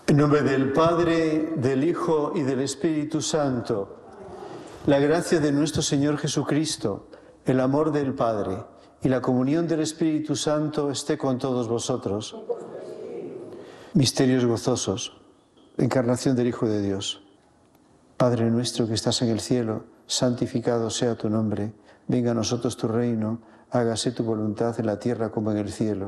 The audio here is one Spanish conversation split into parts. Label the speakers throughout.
Speaker 1: En nombre del Padre, del Hijo y del Espíritu Santo, la gracia de nuestro Señor Jesucristo, el amor del Padre y la comunión del Espíritu Santo esté con todos vosotros. Misterios gozosos. Encarnación del Hijo de Dios. Padre nuestro que estás en el cielo, santificado sea tu nombre. Venga a nosotros tu reino, hágase tu voluntad en la tierra como en el cielo.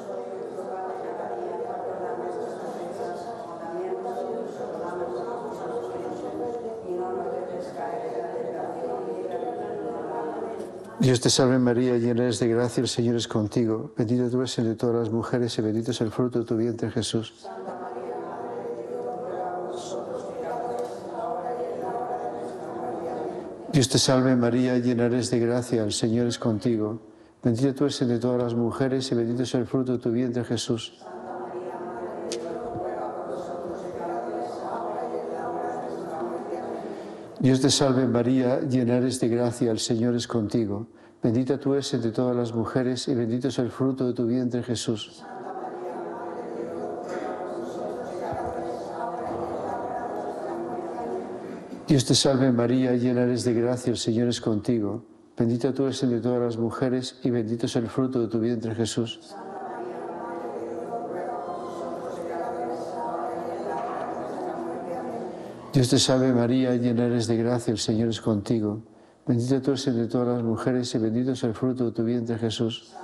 Speaker 1: Dios te salve María, llena eres de gracia, el Señor es contigo. Bendita tú eres entre todas las mujeres y bendito es el fruto de tu vientre, Jesús. Dios te salve María, llena eres de gracia, el Señor es contigo. Bendita tú eres entre todas las mujeres y bendito es el fruto de tu vientre, Jesús. Dios te salve María, llena eres de gracia, el Señor es contigo. Bendita tú eres entre todas las mujeres y bendito es el fruto de tu vientre, Jesús. Dios te salve María, llena eres de gracia, el Señor es contigo. Bendita tú eres entre todas las mujeres y bendito es el fruto de tu vientre, Jesús. Dios te salve María, llena eres de gracia, el Señor es contigo. Bendita tú eres entre todas las mujeres y bendito es el fruto de tu vientre, Jesús.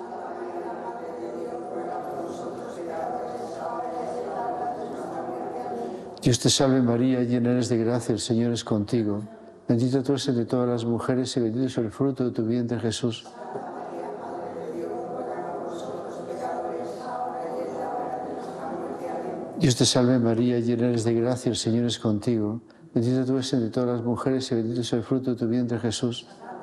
Speaker 1: Dios te salve María, llena eres de gracia, el Señor es contigo. Bendita tú eres entre todas las mujeres y bendito es el fruto de tu vientre, Jesús. Dios te salve María, llena eres de gracia, el Señor es contigo. Bendita tú eres entre todas las mujeres y bendito es el fruto de tu vientre, Jesús.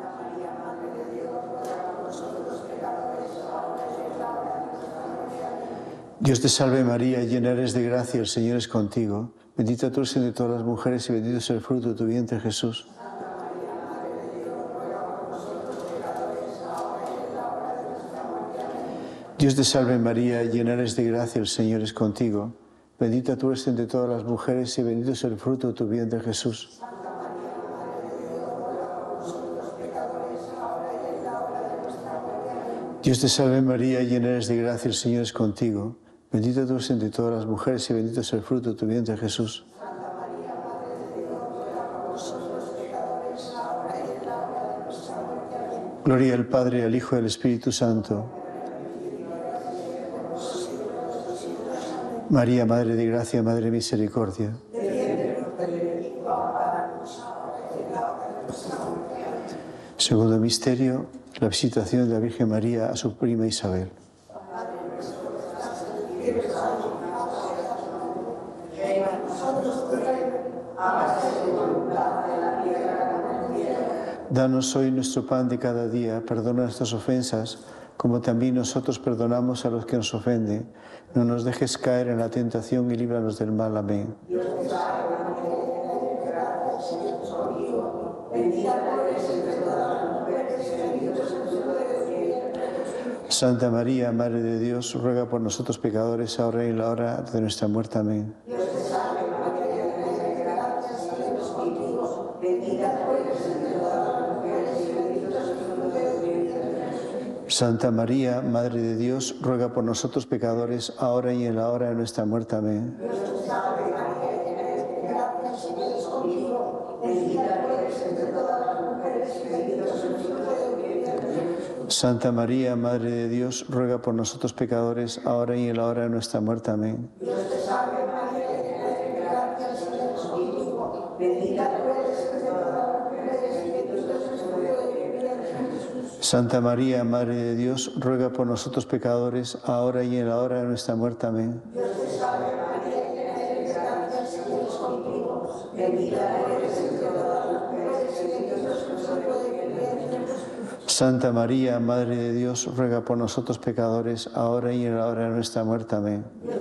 Speaker 1: Dios te salve María, llena eres de gracia, el Señor es contigo. Bendita tú eres entre todas las mujeres y bendito es el fruto de tu vientre, Jesús. Dios te salve María, llena eres de gracia, el Señor es contigo. Bendita tú eres entre todas las mujeres y bendito es el fruto de tu vientre, Jesús. Dios te salve María, llena eres de gracia, el Señor es contigo. Bendita tú eres entre todas las mujeres y bendito es el fruto de tu vientre, Jesús. Gloria al Padre, al Hijo y al Espíritu Santo. María, Madre de Gracia, Madre de Misericordia. Segundo misterio, la visitación de la Virgen María a su prima Isabel. Danos hoy nuestro pan de cada día, perdona nuestras ofensas, como también nosotros perdonamos a los que nos ofenden. No nos dejes caer en la tentación y líbranos del mal. Amén. Santa María, Madre de Dios, ruega por nosotros pecadores, ahora y en la hora de nuestra muerte. Amén. Santa María, Madre de Dios, ruega por nosotros pecadores, ahora y en la hora de nuestra muerte. Amén. Santa María, Madre de Dios, ruega por nosotros pecadores, ahora y en la hora de nuestra muerte. Amén. Santa María, Madre de Dios, ruega por nosotros pecadores, ahora y en la hora de nuestra muerte. Amén. Santa María, Madre de Dios, ruega por nosotros pecadores, ahora y en la hora de nuestra muerte. Amén.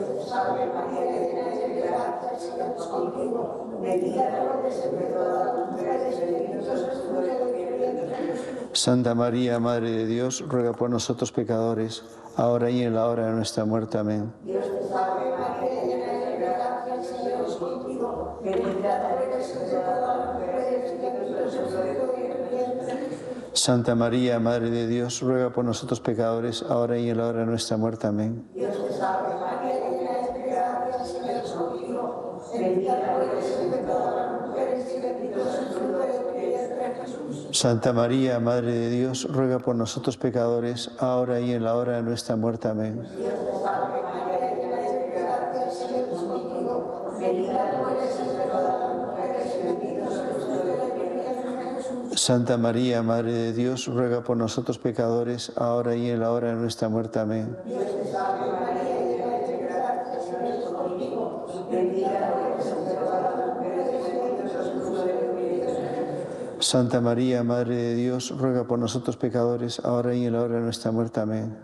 Speaker 1: Santa María, Madre de Dios, ruega por nosotros pecadores, ahora y en la hora de nuestra muerte. Amén.
Speaker 2: Señor es contigo. Bendita tú eres entre todas las mujeres y bendito es el fruto de tu vientre, Jesús.
Speaker 1: Santa María, Madre de Dios, ruega por nosotros pecadores, ahora y en la hora de nuestra muerte. Amén.
Speaker 2: Dios te salve, María, llena eres de gracia, el Señor es contigo. Bendita tú eres entre todas las mujeres y bendito es el fruto de tu vientre, Jesús.
Speaker 1: Santa María, Madre de Dios, ruega por nosotros pecadores, ahora y en la hora de nuestra muerte. Amén.
Speaker 2: Dios te salve, María, llena eres de gracia, el Señor es contigo. Bendita tú eres entre todas las mujeres y bendito es el fruto de tu vientre, Jesús.
Speaker 1: Santa María, Madre de Dios, ruega por nosotros pecadores, ahora y en la hora de nuestra muerte. Amén.
Speaker 2: Dios te salve, María, llena eres de gracia, el Señor es contigo. Bendita tú eres entre todas las mujeres y bendito es el fruto de tu vientre.
Speaker 1: Santa María, Madre de Dios, ruega por nosotros pecadores, ahora y en la hora de nuestra muerte. Amén.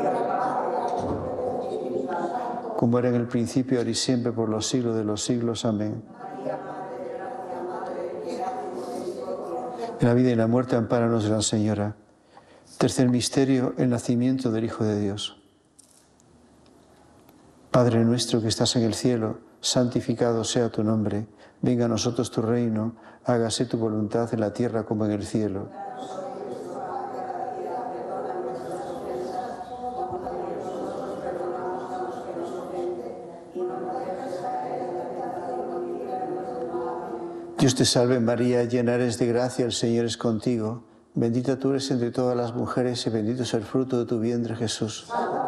Speaker 1: Como era en el principio, ahora y siempre, por los siglos de los siglos. Amén. En la vida y en la muerte, ampáranos, Gran Señora. Tercer misterio, el nacimiento del Hijo de Dios. Padre nuestro que estás en el cielo, santificado sea tu nombre. Venga a nosotros tu reino, hágase tu voluntad en la tierra como en el cielo. Dios te salve María, llena eres de gracia, el Señor es contigo. Bendita tú eres entre todas las mujeres y bendito es el fruto de tu vientre, Jesús.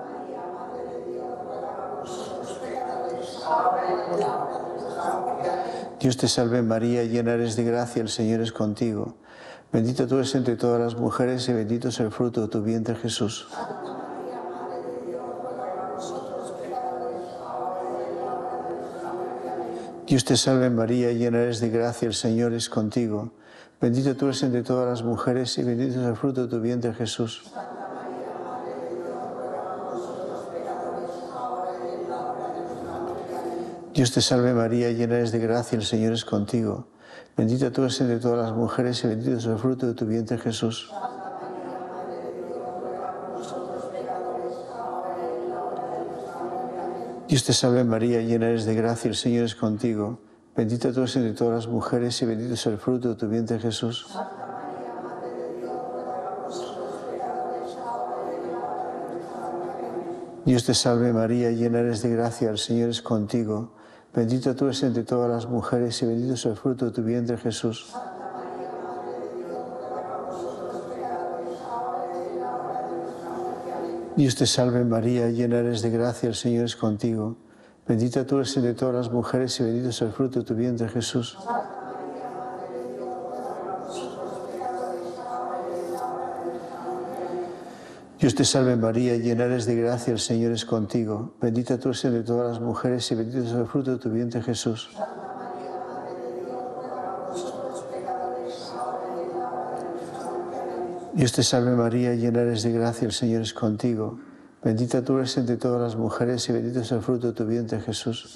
Speaker 1: Dios te salve María, llena eres de gracia, el Señor es contigo. Bendita tú eres entre todas las mujeres y bendito es el fruto de tu vientre, Jesús. Dios te salve María, llena eres de gracia, el Señor es contigo. Bendita tú eres entre todas las mujeres y bendito es el fruto de tu vientre, Jesús. Dios te salve María, llena eres de gracia, el Señor es contigo. Bendita tú eres entre todas las mujeres y bendito es el fruto de tu vientre, Jesús. Dios te salve María, llena eres de gracia, el Señor es contigo. Bendita tú eres entre todas las mujeres y bendito es el fruto de tu vientre, Jesús. Dios te salve María, llena eres de gracia, el Señor es contigo. Bendita tú eres entre todas las mujeres y bendito es el fruto de tu vientre, Jesús. Dios te salve María, llena eres de gracia, el Señor es contigo. Bendita tú eres entre todas las mujeres y bendito es el fruto de tu vientre, Jesús. Dios te salve María, llena eres de gracia, el Señor es contigo. Bendita tú eres entre todas las mujeres y bendito es el fruto de tu vientre, Jesús. Dios te salve María, llena eres de gracia, el Señor es contigo. Bendita tú eres entre todas las mujeres y bendito es el fruto de tu vientre, Jesús.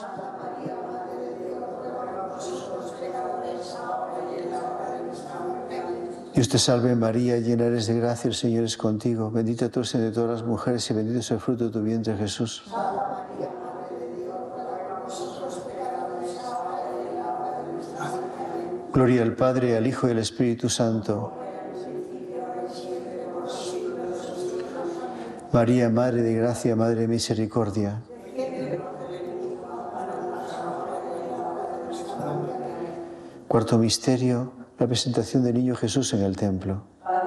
Speaker 1: Dios te salve María, llena eres de gracia, el Señor es contigo. Bendita tú eres entre todas las mujeres y bendito es el fruto de tu vientre, Jesús. Gloria al Padre, al Hijo y al Espíritu Santo. María, Madre de Gracia, Madre de Misericordia. Cuarto misterio, la presentación del niño Jesús en el templo.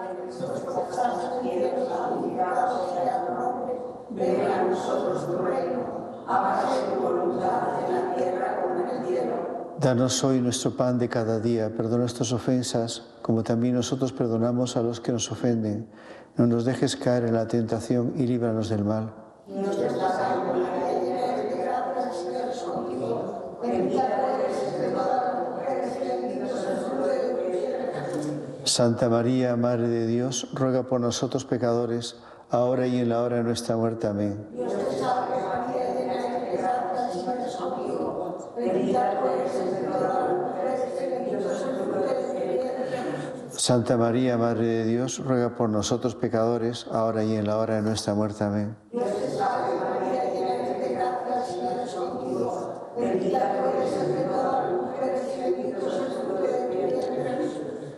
Speaker 1: Danos hoy nuestro pan de cada día, perdona nuestras ofensas, como también nosotros perdonamos a los que nos ofenden. No nos dejes caer en la tentación y líbranos del mal. Santa María, Madre de Dios, ruega por nosotros pecadores, ahora y en la hora de nuestra muerte. Amén. Santa María, Madre de Dios, ruega por nosotros pecadores, ahora y en la hora de nuestra muerte. Amén.
Speaker 2: Dios te salve María, llena eres de gracia, el Señor es contigo. Bendita tú eres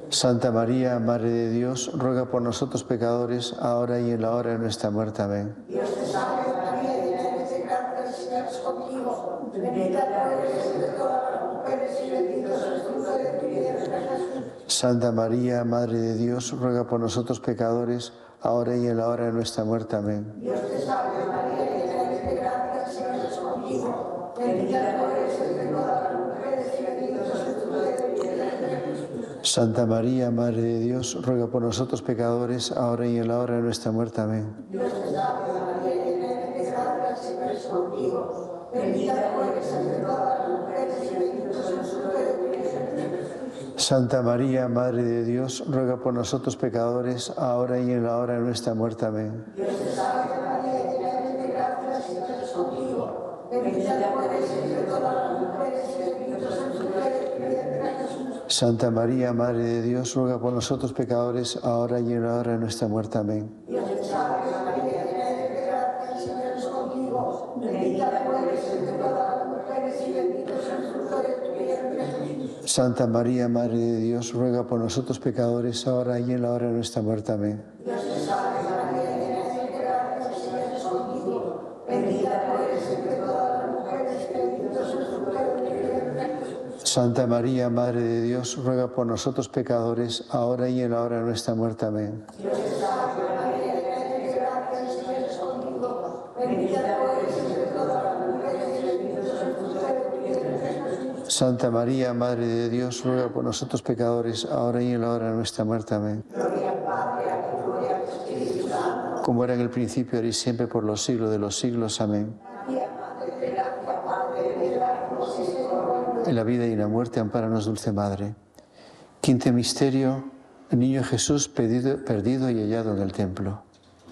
Speaker 1: Santa María, Madre de Dios, ruega por nosotros pecadores, ahora y en la hora de nuestra muerte. Amén.
Speaker 2: Dios te salve María, llena eres de gracia, el Señor es contigo. Bendita tú eres entre todas las mujeres y bendito es el fruto de tu vientre, Jesús.
Speaker 1: Santa María, Madre de Dios, ruega por nosotros pecadores, ahora y en la hora de nuestra muerte. Amén.
Speaker 2: Dios te salve María, llena eres de gracia, el Señor es contigo. Bendita tú eres entre todas las mujeres y bendito es el fruto de tu vientre, Jesús.
Speaker 1: Santa María, Madre de Dios, ruega por nosotros pecadores, ahora y en la hora de nuestra muerte. Amén.
Speaker 2: Dios te salve María, llena eres de gracia, el Señor es contigo. Bendita tú eres entre todas las mujeres y bendito es el fruto de tu vientre, Jesús.
Speaker 1: Santa María, Madre de Dios, ruega por nosotros pecadores, ahora y en la hora de nuestra muerte. Amén.
Speaker 2: Dios te salve María, llena eres de gracia, el Señor es contigo. Bendita tú eres entre todas las mujeres y bendito es el fruto de tu vientre, Jesús.
Speaker 1: Santa María, Madre de Dios, ruega por nosotros pecadores, ahora y en la hora de nuestra muerte. Amén.
Speaker 2: Dios te salve María, llena eres de gracia, el Señor es contigo. Bendita tú eres entre todas las mujeres y bendito es el fruto de tu vientre, Jesús.
Speaker 1: Santa María, Madre de Dios, ruega por nosotros pecadores, ahora y en la hora de nuestra muerte. Amén.
Speaker 2: Dios te salve María, llena eres de gracia, el Señor es contigo. Bendita tú eres entre todas las mujeres y bendito es el fruto de tu vientre, Jesús.
Speaker 1: Santa María, Madre de Dios, ruega por nosotros pecadores, ahora y en la hora de nuestra muerte. Amén.
Speaker 2: Dios te salve María, llena eres de gracia, el Señor es contigo. Bendita tú eres entre todas las mujeres y bendito es el fruto de tu vientre, Jesús.
Speaker 1: Santa María, Madre de Dios, ruega por nosotros pecadores, ahora y en la hora de nuestra muerte. Amén.
Speaker 2: Gloria al Padre, al Hijo y al Espíritu Santo.
Speaker 1: Como era en el principio, ahora y siempre, por los siglos de los siglos. Amén.
Speaker 2: María, Madre de gracia, Padre de piedad, y Señor.
Speaker 1: En la vida y en la muerte, ampáranos, Dulce Madre. Quinto misterio, el niño Jesús perdido y hallado en el templo.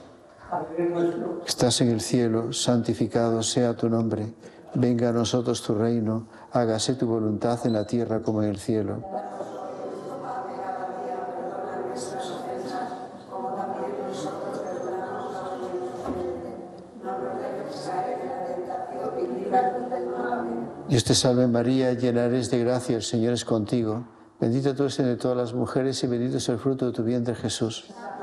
Speaker 1: Estás en el cielo, santificado sea tu nombre. Venga a nosotros tu reino, hágase tu voluntad en la tierra como en el cielo. Dios te salve María, llena eres de gracia, el Señor es contigo. Bendita tú eres entre todas las mujeres y bendito es el fruto de tu vientre, Jesús.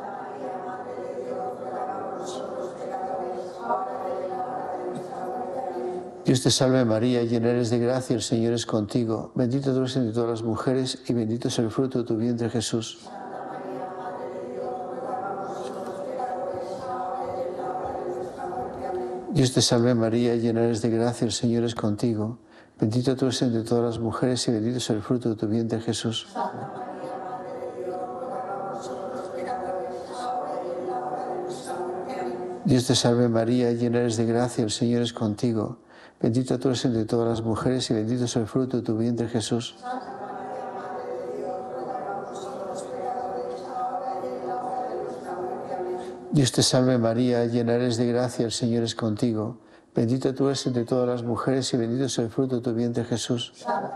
Speaker 1: Dios te salve María, llena eres de gracia, el Señor es contigo. Bendita tú eres entre todas las mujeres y bendito es el fruto de tu vientre, Jesús. Dios te salve María, llena eres de gracia, el Señor es contigo. Bendita tú eres entre todas las mujeres y bendito es el fruto de tu vientre, Jesús. Dios te salve María, llena eres de gracia, el Señor es contigo. Bendita tú eres entre todas las mujeres y bendito es el fruto de tu vientre, Jesús. Dios te salve María, llena eres de gracia, el Señor es contigo. Bendita tú eres entre todas las mujeres y bendito es el fruto de tu vientre, Jesús.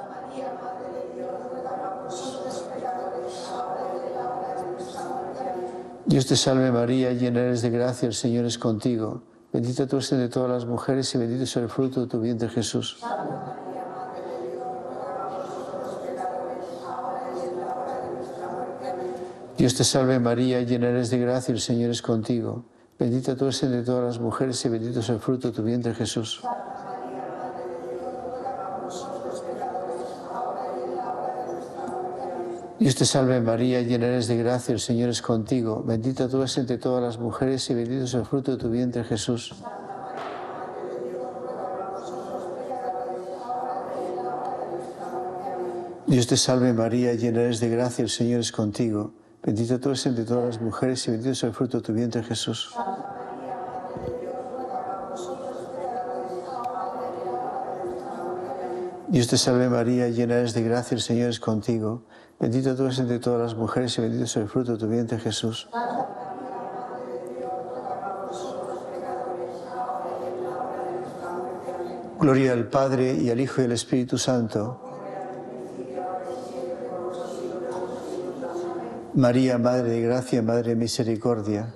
Speaker 1: Dios te salve María, llena eres de gracia, el Señor es contigo. Bendita tú eres entre todas las mujeres y bendito es el fruto de tu vientre, Jesús. Dios te salve María, llena eres de gracia, el Señor es contigo. Bendita tú eres entre todas las mujeres y bendito es el fruto de tu vientre, Jesús. Dios te salve María, llena eres de gracia, el Señor es contigo. Bendita tú eres entre todas las mujeres y bendito es el fruto de tu vientre, Jesús. Dios te salve María, llena eres de gracia, el Señor es contigo. Bendita tú eres entre todas las mujeres y bendito es el fruto de tu vientre, Jesús. Dios te salve María, llena eres de gracia, el Señor es contigo. Bendita tú eres entre todas las mujeres y bendito es el fruto de tu vientre, Jesús. Gloria al Padre, y al Hijo, y al Espíritu Santo. María, Madre de Gracia, Madre de Misericordia.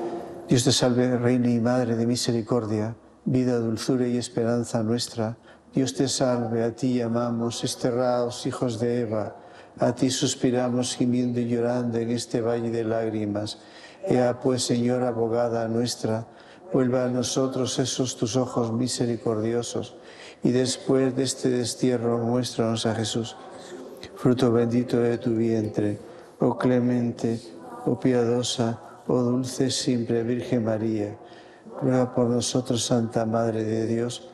Speaker 1: Dios te salve, Reina y Madre de Misericordia, vida, dulzura y esperanza nuestra. Dios te salve, a ti llamamos, desterrados hijos de Eva, a ti suspiramos gimiendo y llorando en este valle de lágrimas. Ea pues, Señora abogada nuestra, vuelva a nosotros esos tus ojos misericordiosos, y después de este destierro muéstranos a Jesús, fruto bendito de tu vientre, oh clemente, oh piadosa, oh dulce siempre Virgen María. Ruega por nosotros, Santa Madre de Dios.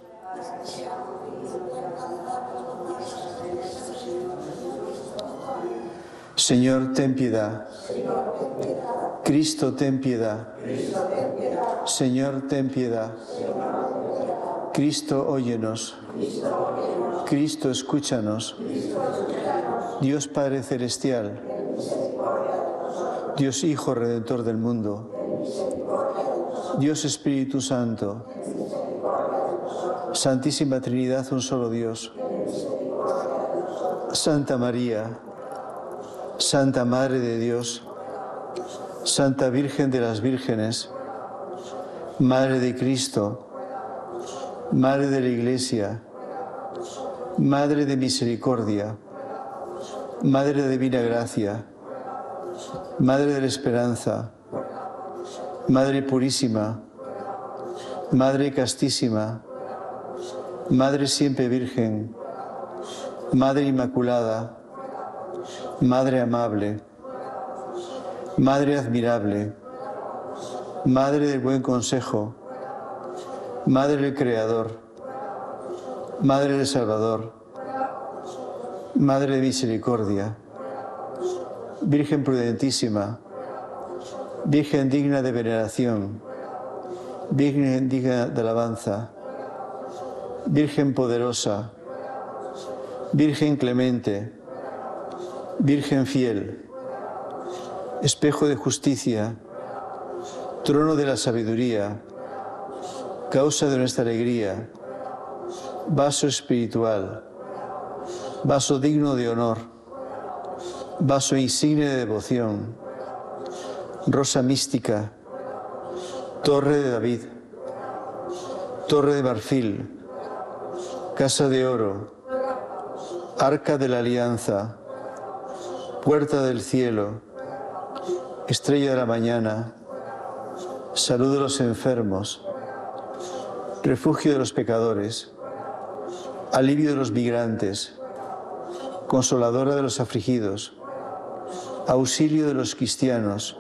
Speaker 1: Señor, ten piedad. Cristo, ten piedad. Señor, ten piedad. Cristo, óyenos. Cristo, escúchanos. Dios Padre Celestial, Dios Hijo Redentor del mundo, Dios Espíritu Santo, Santísima Trinidad, un solo Dios. Santa María, Santa Madre de Dios, Santa Virgen de las Vírgenes, Madre de Cristo, Madre de la Iglesia, Madre de Misericordia, Madre de Divina Gracia, Madre de la Esperanza, Madre Purísima, Madre Castísima, Madre Siempre Virgen, Madre Inmaculada, Madre Amable, Madre Admirable, Madre del Buen Consejo, Madre del Creador, Madre del Salvador, Madre de Misericordia, Virgen prudentísima, Virgen digna de veneración, Virgen digna de alabanza, Virgen poderosa, Virgen clemente, Virgen fiel, espejo de justicia, trono de la sabiduría, causa de nuestra alegría, vaso espiritual, vaso digno de honor, vaso insigne de devoción, rosa mística, torre de David, torre de marfil, casa de oro, arca de la alianza, puerta del cielo, estrella de la mañana, salud de los enfermos, refugio de los pecadores, alivio de los migrantes, consoladora de los afligidos, auxilio de los cristianos,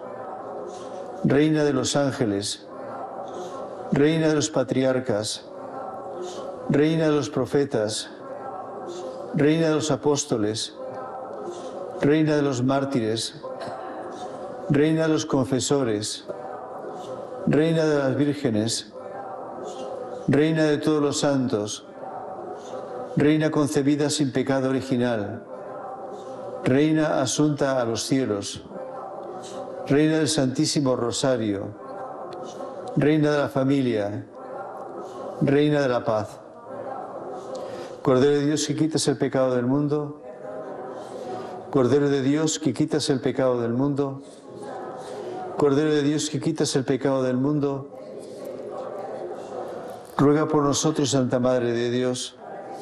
Speaker 1: reina de los ángeles, reina de los patriarcas, reina de los profetas, reina de los apóstoles, reina de los mártires, reina de los confesores, reina de las vírgenes, reina de todos los santos, reina concebida sin pecado original, reina asunta a los cielos, reina del Santísimo Rosario, reina de la familia, reina de la paz. Cordero de Dios que quitas el pecado del mundo, Cordero de Dios que quitas el pecado del mundo, Cordero de Dios que quitas el pecado del mundo, ruega por nosotros, Santa Madre de Dios.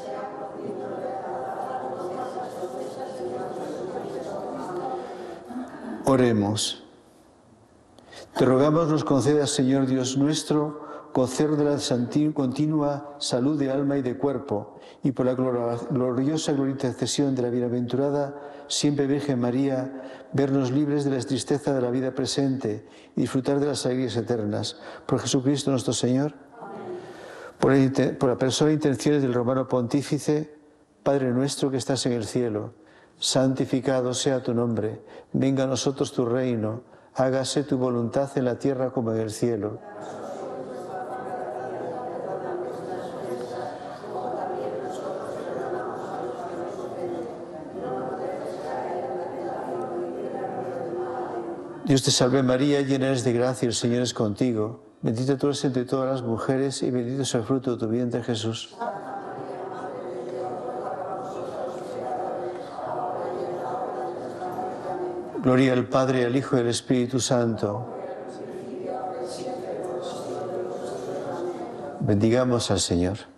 Speaker 1: Oremos. Te rogamos nos concedas, Señor Dios nuestro, gocer de la continua salud de alma y de cuerpo, y por la gloriosa intercesión de la bienaventurada siempre Virgen María, vernos libres de la tristeza de la vida presente y disfrutar de las alegrías eternas. Por Jesucristo nuestro Señor, por la persona e intenciones del Romano Pontífice, Padre nuestro que estás en el cielo, santificado sea tu nombre, venga a nosotros tu reino, hágase tu voluntad en la tierra como en el cielo. Dios te salve María, llena eres de gracia, el Señor es contigo. Bendita tú eres entre todas las mujeres y bendito es el fruto de tu vientre, Jesús. Gloria al Padre, al Hijo y al Espíritu Santo. Bendigamos al Señor.